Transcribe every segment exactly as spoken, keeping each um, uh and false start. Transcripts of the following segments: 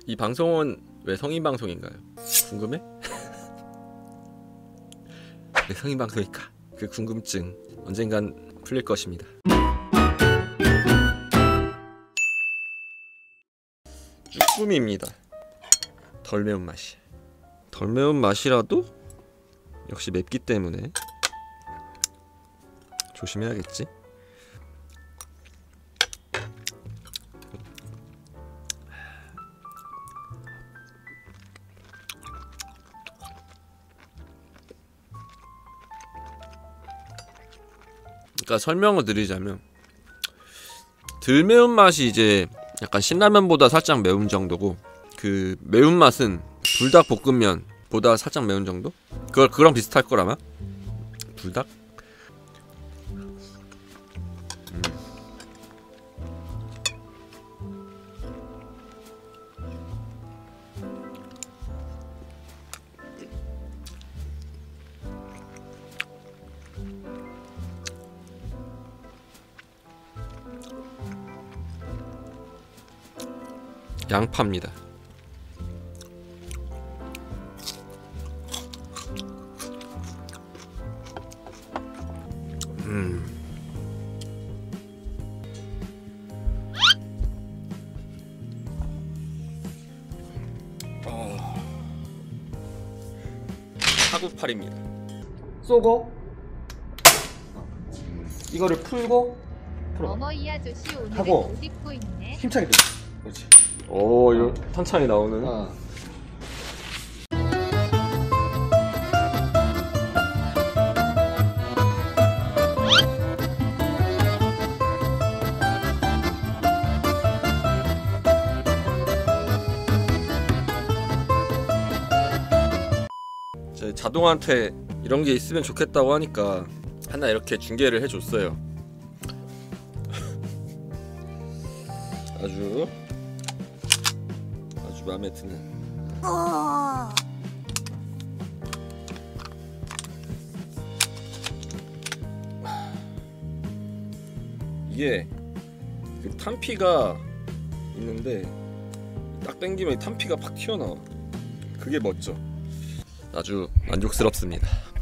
이 방송은 왜 성인 방송인가요? 궁금해? 왜 성인 방송일까? 그 궁금증 언젠간 풀릴 것입니다. 쭈꾸미입니다. 덜 매운 맛이. 덜 매운 맛이라도 역시 맵기 때문에 조심해야겠지? 그러니까 설명을 드리자면 덜 매운 맛이 이제 약간 신라면보다 살짝 매운 정도고, 그 매운맛은 불닭볶음면보다 살짝 매운 정도? 그걸 그랑 비슷할 거라마? 불닭? 음. 양파입니다. 음. 어. 사구팔입니다. 쏘고 이거를 풀고 풀어. 어머 이 아저씨 오늘은 하고. 옷 입고 있네. 힘차게 들. 그렇지. 오, 이거 탄창이 나오는. 어. 제 자동한테 이런 게 있으면 좋겠다고 하니까 하나 이렇게 중계를 해줬어요. 아주 아주 마음에 드는. 이게 그 탄피가 있는데 딱 당기면 이 탄피가 팍 튀어나와. 그게 멋져. 아주 만족스럽습니다.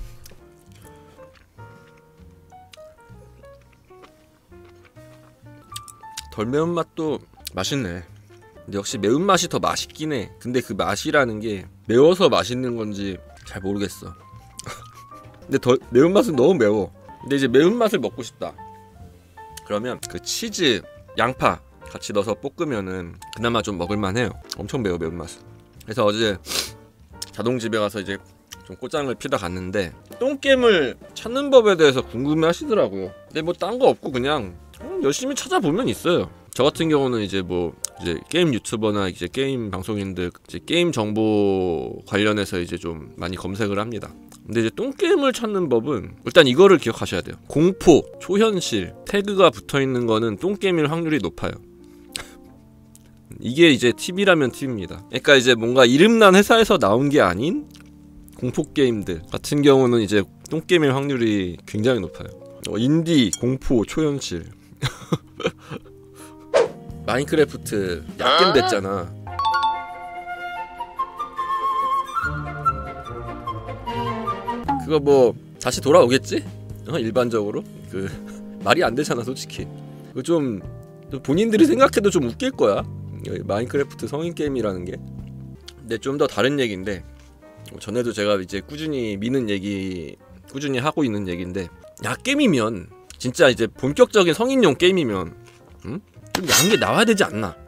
덜 매운맛도 맛있네. 근데 역시 매운맛이 더 맛있긴 해. 근데 그 맛이라는 게 매워서 맛있는 건지 잘 모르겠어. 근데 덜 매운맛은 너무 매워. 근데 이제 매운맛을 먹고 싶다 그러면 그 치즈, 양파 같이 넣어서 볶으면은 그나마 좀 먹을만해요. 엄청 매워 매운맛은. 그래서 어제 자동집에 가서 이제 좀 꼬장을 피다 갔는데 똥겜을 찾는 법에 대해서 궁금해 하시더라고요. 근데 뭐 딴 거 없고 그냥 열심히 찾아보면 있어요. 저 같은 경우는 이제 뭐 이제 게임 유튜버나 이제 게임 방송인들 이제 게임 정보 관련해서 이제 좀 많이 검색을 합니다. 근데 이제 똥게임을 찾는 법은 일단 이거를 기억하셔야 돼요. 공포, 초현실, 태그가 붙어있는 거는 똥게임일 확률이 높아요. 이게 이제 팁이라면 팁입니다. 그러니까 이제 뭔가 이름난 회사에서 나온 게 아닌 공포게임들 같은 경우는 이제 똥게임일 확률이 굉장히 높아요. 어, 인디, 공포, 초현실. 마인크래프트 약겜 됐잖아. 그거 뭐 다시 돌아오겠지? 어, 일반적으로 그 말이 안 되잖아 솔직히. 그 좀 본인들이 생각해도 좀 웃길 거야. 마인크래프트 성인 게임이라는 게. 근데 좀 더 다른 얘기인데 전에도 제가 이제 꾸준히 미는 얘기 꾸준히 하고 있는 얘기인데, 약게임이면 진짜 이제 본격적인 성인용 게임이면 음? 좀 야한 게 나와야 되지 않나?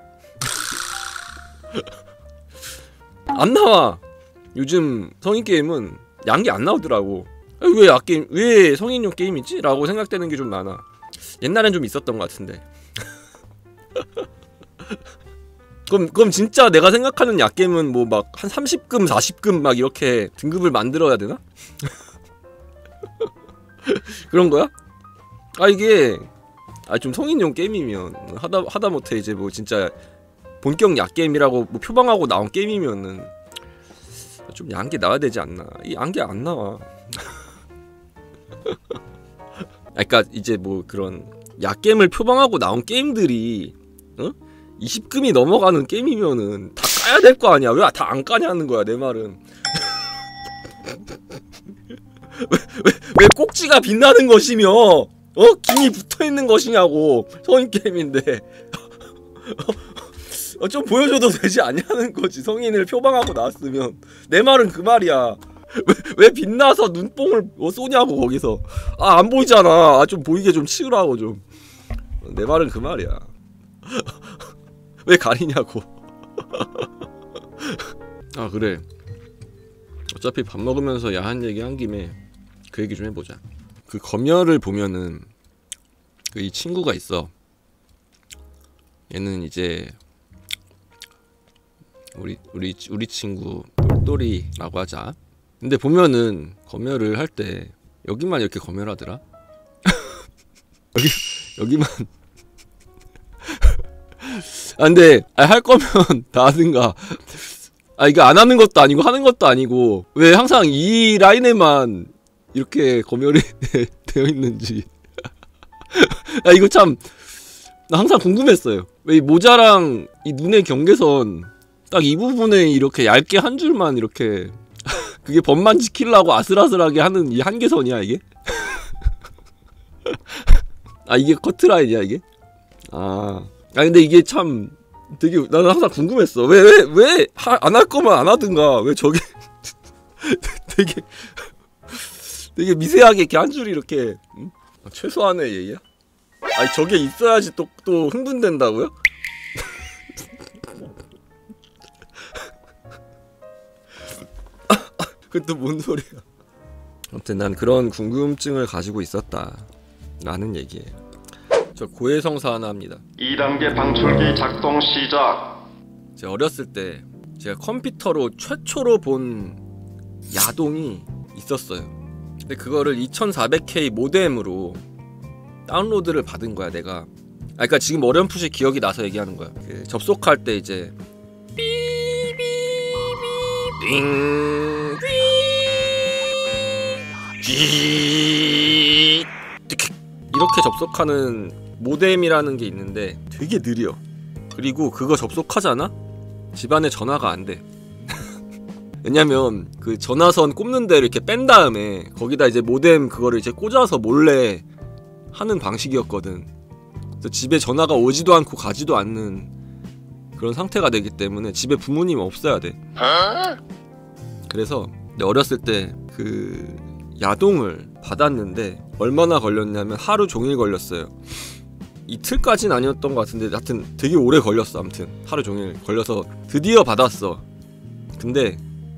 안 나와. 요즘 성인 게임은 야한 게 안 나오더라고. 왜 약게임, 왜 성인용 게임이지? 라고 생각되는 게 좀 많아. 옛날엔 좀 있었던 것 같은데. 그럼, 그럼 진짜 내가 생각하는 약게임은 뭐 막 한 삼십 금, 사십 금 막 이렇게 등급을 만들어야 되나? 그런 거야? 아 이게 아 좀 성인용 게임이면 하다 하다 못해 이제 뭐 진짜 본격 약게임이라고 뭐 표방하고 나온 게임이면은 좀 야한 게 나와야 되지 않나? 이 야한 게 안 나와. 그러니까 이제 뭐 그런 약겜을 표방하고 나온 게임들이 어? 이십 금이 넘어가는 게임이면은 다 까야 될 거 아니야. 왜 다 안 까냐는 거야 내 말은. 왜, 왜, 왜 꼭지가 빛나는 것이며 어? 김이 붙어있는 것이냐고. 성인 게임인데 어, 좀 보여줘도 되지 않냐는 거지. 성인을 표방하고 나왔으면. 내 말은 그 말이야. 왜, 왜 빛나서 눈뽕을 어, 쏘냐고 거기서. 아 안 보이잖아. 아, 좀 보이게 좀 치우라고 좀. 내 말은 그 말이야. 왜 가리냐고. 아 그래, 어차피 밥 먹으면서 야한 얘기 한 김에 그 얘기 좀 해보자. 그 검열을 보면은 그 이 친구가 있어. 얘는 이제 우리 우리 우리 친구 똘똘이라고 하자. 근데 보면은 검열을 할 때 여기만 이렇게 검열하더라. 여기 여기만. 아 근데 아, 할 거면 다 하든가. 아 이거 안 하는 것도 아니고 하는 것도 아니고 왜 항상 이 라인에만 이렇게 검열이 되어 있는지. 아 이거 참 나 항상 궁금했어요. 왜 이 모자랑 이 눈의 경계선 딱 이 부분에 이렇게 얇게 한 줄만 이렇게 그게 법만 지키려고 아슬아슬하게 하는 이 한계선이야 이게? 아 이게 커트라인이야 이게? 아, 아 근데 이게 참 되게 나는 항상 궁금했어. 왜 왜 왜 안 할 거면 안 하든가. 왜 저게 되게 되게 미세하게 이렇게 한 줄이 이렇게 음? 아, 최소한의 예의야? 아니 저게 있어야지 또 또 흥분된다고요? 그것도 뭔 소리야. 아무튼 난 그런 궁금증을 가지고 있었다 라는 얘기예요. 저 고해성사 하나 합니다. 이 단계 방출기 작동 시작. 제가 어렸을 때 제가 컴퓨터로 최초로 본 야동이 있었어요. 근데 그거를 이천사백 케이 모뎀으로 다운로드를 받은 거야 내가. 아 그니까 지금 어렴풋이 기억이 나서 얘기하는 거야. 그 접속할 때 이제 삐삐삐 이렇게 접속하는 모뎀이라는 게 있는데 되게 느려. 그리고 그거 접속하잖아? 집안에 전화가 안 돼. 왜냐면 그 전화선 꼽는 데를 이렇게 뺀 다음에 거기다 이제 모뎀 그거를 이제 꽂아서 몰래 하는 방식이었거든. 그래서 집에 전화가 오지도 않고 가지도 않는 그런 상태가 되기 때문에 집에 부모님 없어야 돼. 그래서 어렸을 때 그 야동을 받았는데 얼마나 걸렸냐면 하루 종일 걸렸어요. 이틀까지는 아니었던 것 같은데 하여튼 되게 오래 걸렸어. 아무튼 하루 종일 걸려서 드디어 받았어. 근데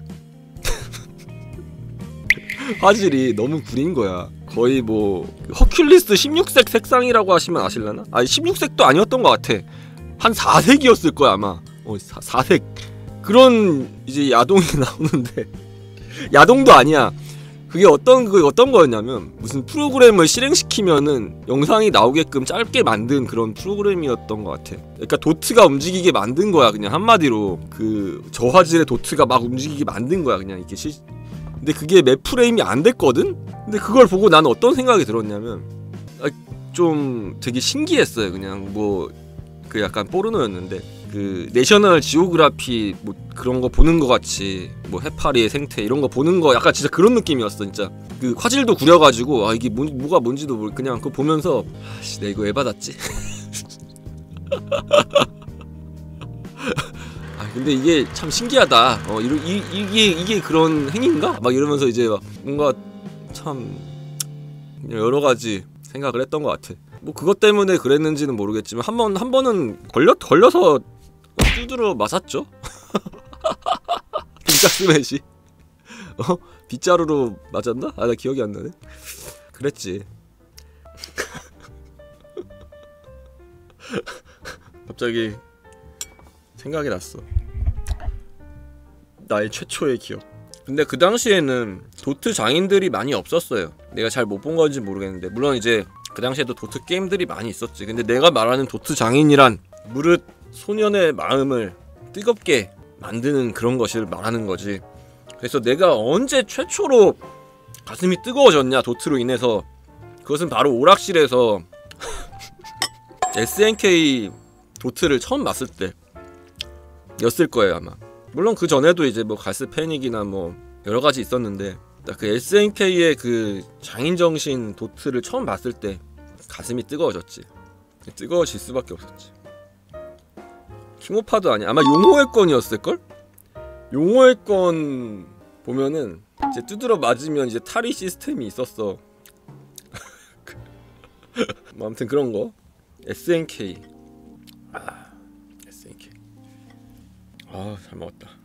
화질이 너무 구린 거야. 거의 뭐 허큘리스 십육 색 색상이라고 하시면 아실라나? 아니 십육 색도 아니었던 것 같아. 한 사 색이었을 거야 아마. 어, 사 색 그런 이제 야동이 나오는데 야동도 아니야. 그게 어떤 그 어떤 거였냐면 무슨 프로그램을 실행시키면은 영상이 나오게끔 짧게 만든 그런 프로그램이었던 것 같아. 그러니까 도트가 움직이게 만든 거야 그냥 한마디로. 그 저화질의 도트가 막 움직이게 만든 거야 그냥 이게 시... 근데 그게 몇 프레임이 안 됐거든? 근데 그걸 보고 나는 어떤 생각이 들었냐면 아, 좀 되게 신기했어요. 그냥 뭐 그 약간 포르노였는데 그 내셔널 지오그라피 뭐 그런 거 보는 거 같이 뭐 해파리의 생태 이런 거 보는 거 약간 진짜 그런 느낌이었어 진짜. 그 화질도 구려가지고 아 이게 뭐, 뭐가 뭔지도 모르 그냥 그거 보면서 아씨 내가 이거 왜 받았지? 아 근데 이게 참 신기하다. 어 이러, 이, 이게 이게 그런 행위인가? 막 이러면서 이제 막 뭔가 참 여러 가지 생각을 했던 것 같아. 뭐 그것 때문에 그랬는지는 모르겠지만 한 번 한 번은 걸려 걸려서 두드러 맞았죠. 빈가스맨이 어 빗자루로 맞았나? 아 나 기억이 안 나네. 그랬지. 갑자기 생각이 났어. 나의 최초의 기억. 근데 그 당시에는 도트 장인들이 많이 없었어요. 내가 잘 못 본 건지 모르겠는데 물론 이제 그 당시에도 도트 게임들이 많이 있었지. 근데 내가 말하는 도트 장인이란 무릇 소년의 마음을 뜨겁게 만드는 그런 것을 말하는 거지. 그래서 내가 언제 최초로 가슴이 뜨거워졌냐 도트로 인해서, 그것은 바로 오락실에서 에스엔케이 도트를 처음 봤을 때. 였을 거예요 아마. 물론 그 전에도 이제 뭐 가스 패닉이나 뭐 여러 가지 있었는데 딱 그 에스엔케이의 그 장인정신 도트를 처음 봤을 때 가슴이 뜨거워졌지. 뜨거워질 수밖에 없었지. 킹오파도 아니야. 아마 용호의 건이었을 걸? 용호의 건 보면은 이제 두드러 맞으면 이제 탈이 시스템이 있었어. 뭐 아무튼 그런 거. 에스엔케이. 아, 에스엔케이. 아, 잘 먹었다.